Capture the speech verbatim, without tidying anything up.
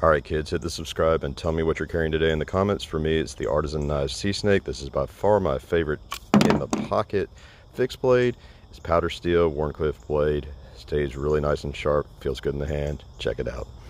Alright kids, hit the subscribe and tell me what you're carrying today in the comments. For me, it's the Artisan knife sea snake. This is by far my favorite in the pocket. Fixed blade, it's powder steel, Warncliffe blade. Stays really nice and sharp, feels good in the hand. Check it out.